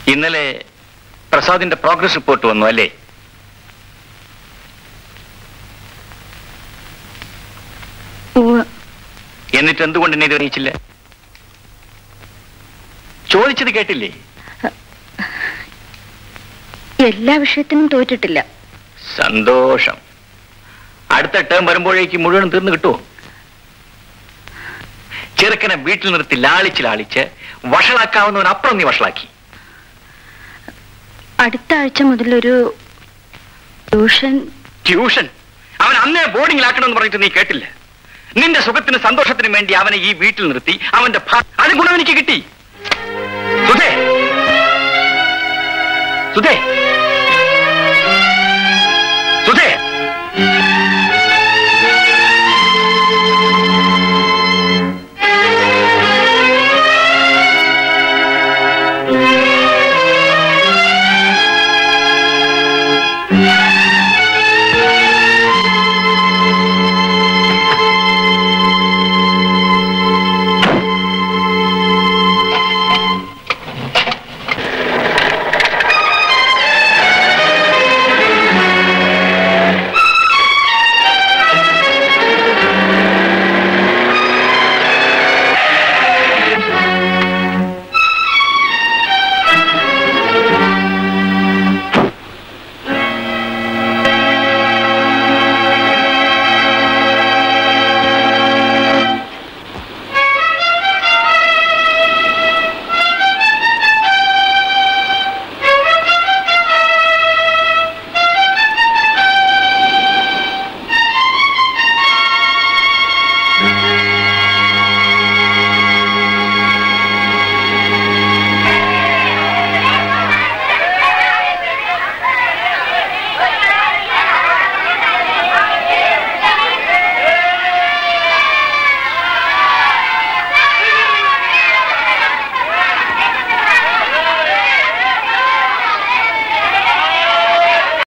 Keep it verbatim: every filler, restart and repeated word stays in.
ഇന്നലെ പ്രസാദിന്റെ progress report വന്നു അല്ലേ? എന്നിട്ട് എന്തുകൊണ്ട് എന്നെ ഇത് അറിയിച്ചില്ല? ചോദിച്ചത് കേട്ടില്ലേ? എല്ലാ വിഷയത്തിനും തോറ്റിട്ടില്ല. സന്തോഷം. അടുത്ത ടേം വരുമ്പോഴേക്ക് മുഴുവൻ തീർന്നു കിട്ടുമോ? ചെറുക്കനെ വീട്ടിൽ നിർത്തി ലാളിച്ച് ലാളിച്ച് വഷളാക്കാവുന്നവനപ്പുറം നീ വഷളാക്കി. അടുത്ത ആഴ്ച മുതലൊരു ട്യൂഷൻ. ട്യൂഷൻ? അവൻ അന്നേ ബോർഡിങ്ങിലാക്കണമെന്ന് പറഞ്ഞിട്ട് നീ കേട്ടില്ല. നിന്റെ സുഖത്തിന് സന്തോഷത്തിനും വേണ്ടി അവനെ ഈ വീട്ടിൽ നിർത്തി അവന്റെ അത് ഗുണം എനിക്ക് കിട്ടി. സുധേ, സുധേ